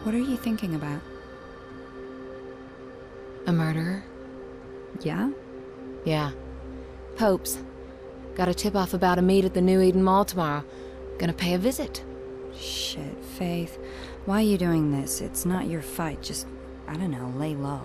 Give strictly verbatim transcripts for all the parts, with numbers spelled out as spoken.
What are you thinking about? A murderer? Yeah? Yeah. Pope's. Got a tip-off about a meet at the New Eden Mall tomorrow. Gonna pay a visit. Shit, Faith. Why are you doing this? It's not your fight. Just, I don't know, lay low.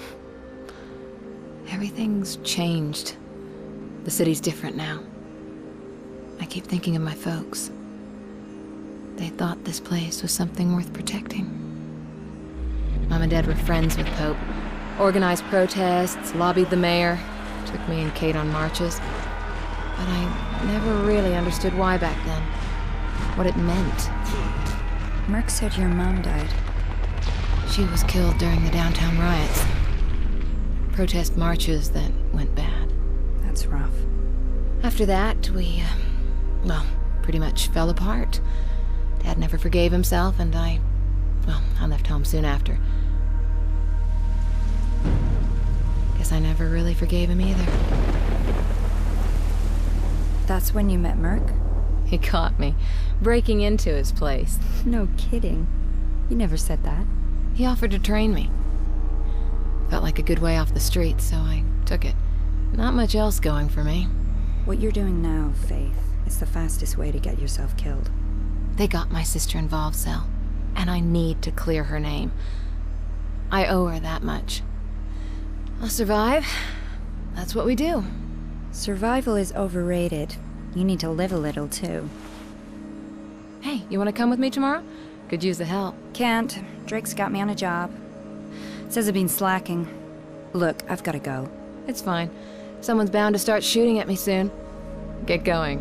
Everything's changed. The city's different now. I keep thinking of my folks. They thought this place was something worth protecting. Mom and Dad were friends with Pope. Organized protests, lobbied the mayor, took me and Kate on marches. But I never really understood why back then. What it meant. Merc said your mom died. She was killed during the downtown riots. Protest marches that went bad. That's rough. After that, we, uh, well, pretty much fell apart. Dad never forgave himself, and I, well, I left home soon after. Guess I never really forgave him either. That's when you met Merc? He caught me, breaking into his place. No kidding. You never said that. He offered to train me. Felt like a good way off the streets, so I took it. Not much else going for me. What you're doing now, Faith, is the fastest way to get yourself killed. They got my sister involved, Sel. And I need to clear her name. I owe her that much. I'll survive. That's what we do. Survival is overrated. You need to live a little, too. Hey, you want to come with me tomorrow? Could use the help. Can't. Drake's got me on a job. Says I've been slacking. Look, I've gotta go. It's fine. Someone's bound to start shooting at me soon. Get going.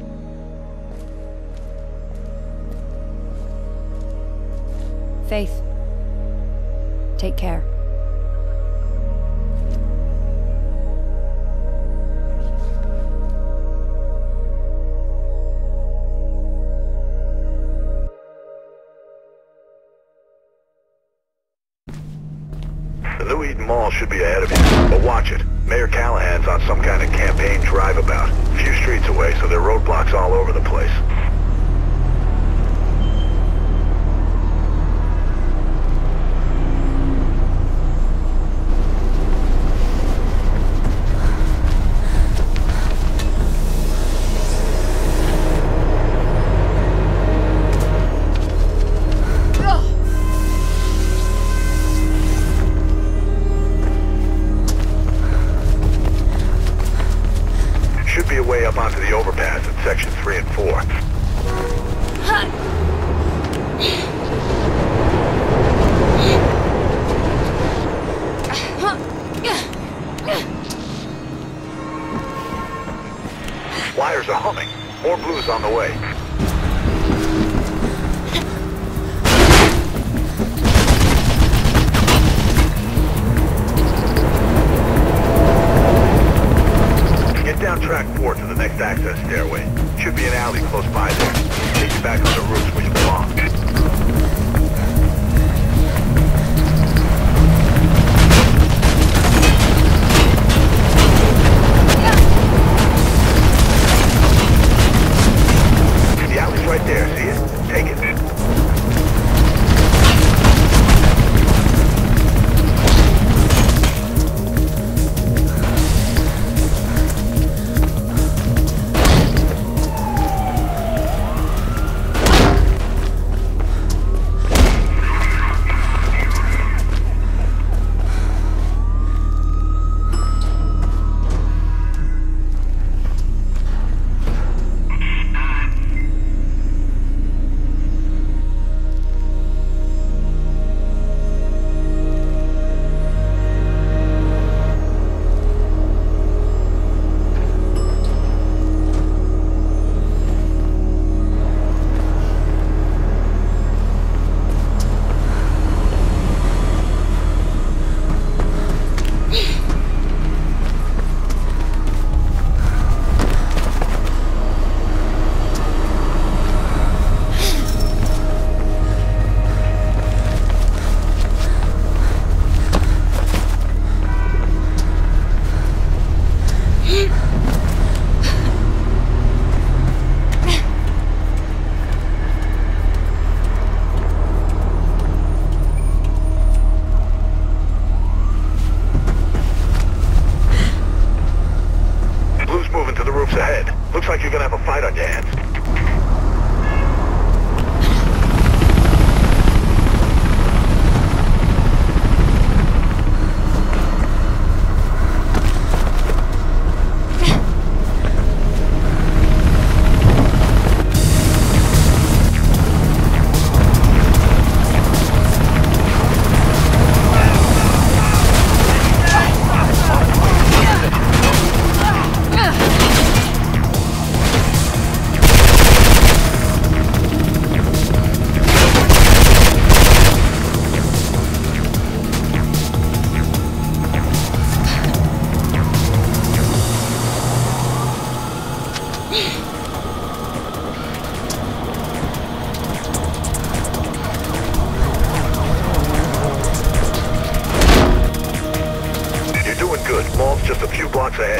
Faith. Take care. The New Eden Mall should be ahead of you, but watch it. Mayor Callahan's on some kind of campaign drive-about. A few streets away, so there are roadblocks all over the place. Should be a way up onto the overpass in section three and four. Wires are humming. More blues on the way. Get down track four to the next access stairway. Should be an alley close by there. Take you back on the roofs where you belong. The alley's right there, see it? Take it. like you're gonna have a fight on your hands. Just a few blocks ahead.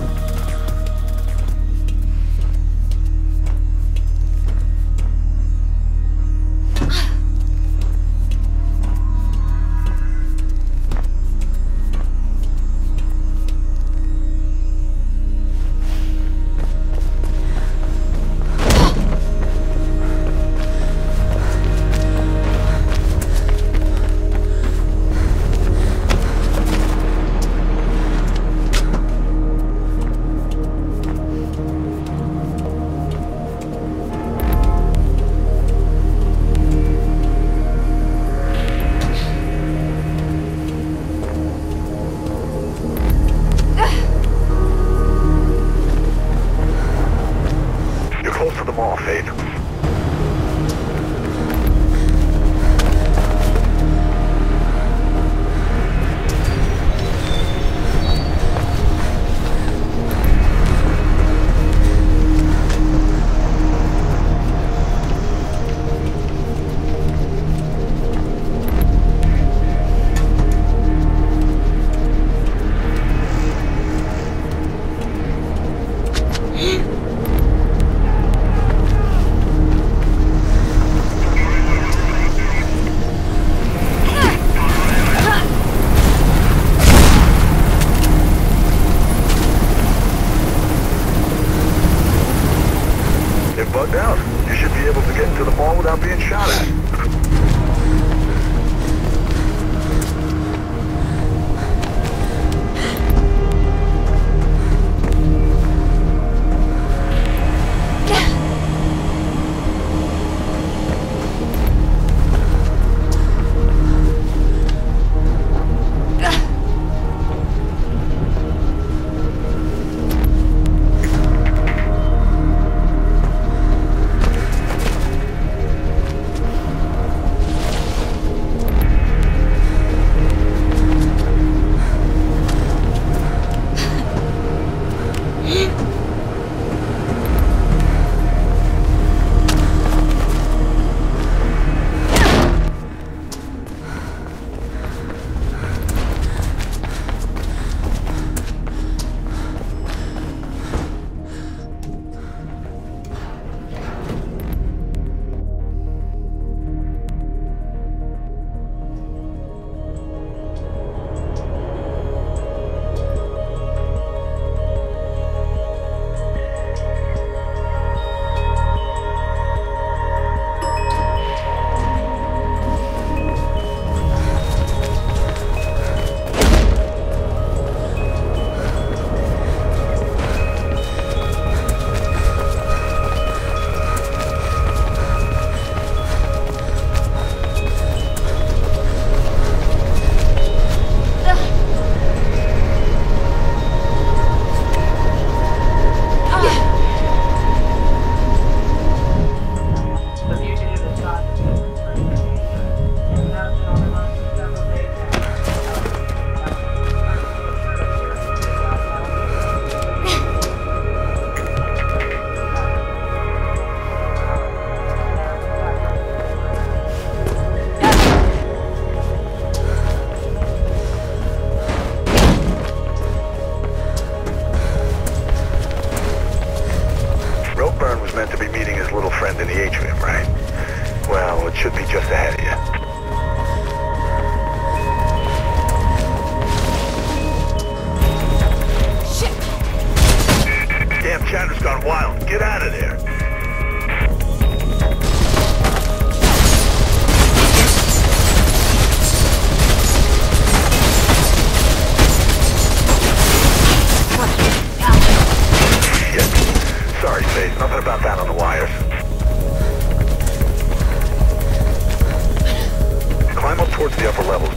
Bugged out. You should be able to get into the mall without being shot at. In the atrium, right? Well, it should be just ahead of you. Shit! Damn That chatter's gone wild. Get out of there. Shit. Sorry, Faith. Nothing about that on the wires. Climb up towards the upper levels.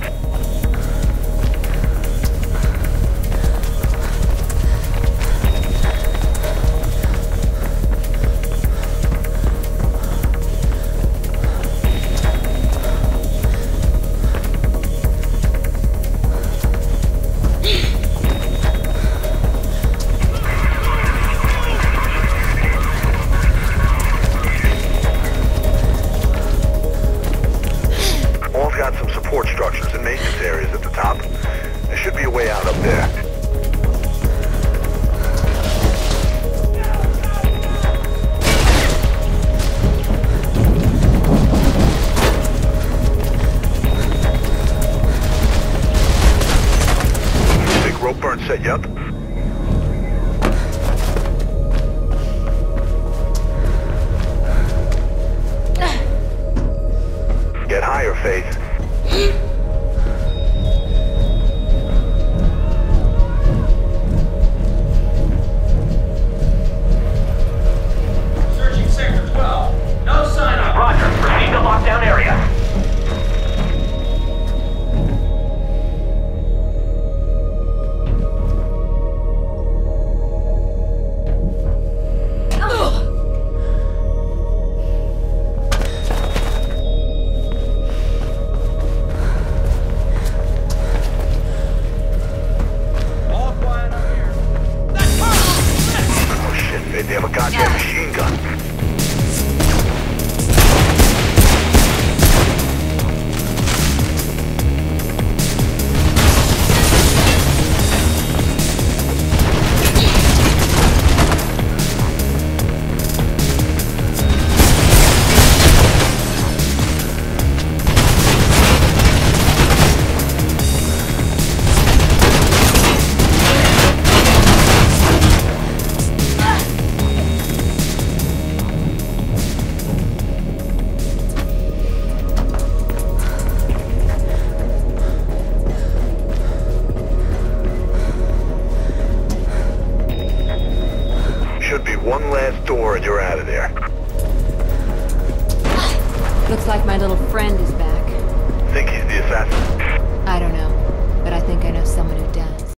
Structures and maintenance areas at the top. There should be a way out up there. Big rope burn set you up? Get higher, Faith. Searching Sector twelve. No sign of... Roger. Proceed to lockdown area. They have a goddamn machine gun. Should be one last door and you're out of there. Looks like my little friend is back. Think he's the assassin?